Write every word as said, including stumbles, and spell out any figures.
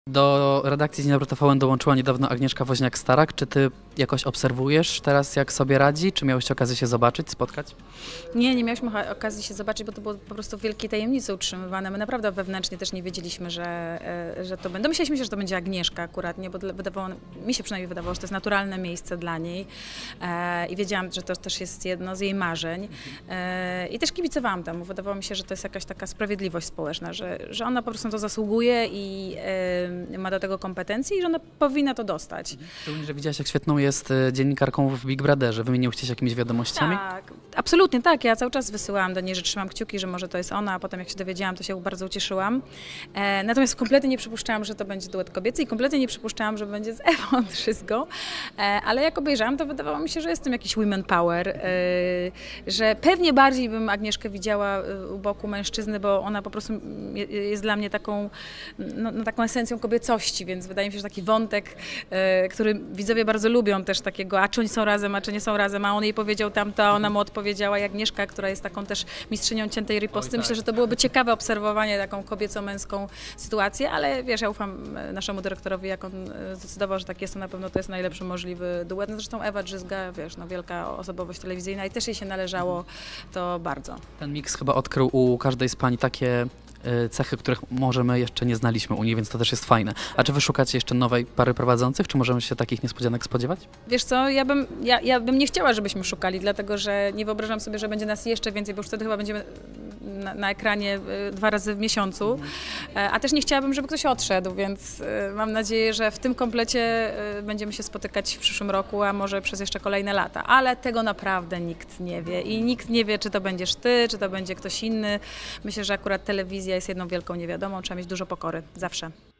Do redakcji Dzień Dobry T V N dołączyła niedawno Agnieszka Woźniak-Starak. Czy ty jakoś obserwujesz teraz, jak sobie radzi? Czy miałeś okazję się zobaczyć, spotkać? Nie, nie miałyśmy okazji się zobaczyć, bo to było po prostu w wielkiej tajemnicy utrzymywane. My naprawdę wewnętrznie też nie wiedzieliśmy, że, że to będzie. Myśleliśmy się, że to będzie Agnieszka akurat, nie? Bo wydawało, mi się przynajmniej wydawało, że to jest naturalne miejsce dla niej e, i wiedziałam, że to też jest jedno z jej marzeń e, i też kibicowałam temu. Wydawało mi się, że to jest jakaś taka sprawiedliwość społeczna, że, że ona po prostu to zasługuje i e, ma do tego kompetencje i że ona powinna to dostać. Szczególnie, że widziałaś, jak świetną jest dziennikarką w Big Brotherze. Wymieniłyście się jakimiś wiadomościami? Tak, absolutnie tak. Ja cały czas wysyłałam do niej, że trzymam kciuki, że może to jest ona, a potem jak się dowiedziałam, to się bardzo ucieszyłam. E, natomiast kompletnie nie przypuszczałam, że to będzie duet kobiecy i kompletnie nie przypuszczałam, że będzie z Ewą Drzyzgą. E, ale jak obejrzałam, to wydawało mi się, że jest tym jakiś women power, e, że pewnie bardziej bym Agnieszkę widziała u boku mężczyzny, bo ona po prostu jest dla mnie taką, no, no, taką esencją kobiecości, więc wydaje mi się, że taki wątek, e, który widzowie bardzo lubią też takiego, a czy oni są razem, a czy nie są razem, a on jej powiedział tamto, a ona mu odpowiedziała, jak Agnieszka, która jest taką też mistrzynią ciętej riposty. Myślę, że to byłoby ciekawe obserwowanie taką kobieco-męską sytuację, ale wiesz, ja ufam naszemu dyrektorowi, jak on zdecydował, że tak jest, to na pewno to jest najlepszy możliwy duet. No zresztą Ewa Drzyzga, wiesz, no wielka osobowość telewizyjna i też jej się należało to bardzo. Ten miks chyba odkrył u każdej z pań takie cechy, których może my jeszcze nie znaliśmy u niej, więc to też jest fajne. A czy wy szukacie jeszcze nowej pary prowadzących? Czy możemy się takich niespodzianek spodziewać? Wiesz co, ja bym, ja, ja bym nie chciała, żebyśmy szukali, dlatego że nie wyobrażam sobie, że będzie nas jeszcze więcej, bo już wtedy chyba będziemy na, na ekranie dwa razy w miesiącu, a też nie chciałabym, żeby ktoś odszedł, więc mam nadzieję, że w tym komplecie będziemy się spotykać w przyszłym roku, a może przez jeszcze kolejne lata, ale tego naprawdę nikt nie wie i nikt nie wie, czy to będziesz ty, czy to będzie ktoś inny. Myślę, że akurat telewizja jest jedną wielką niewiadomą, trzeba mieć dużo pokory, zawsze.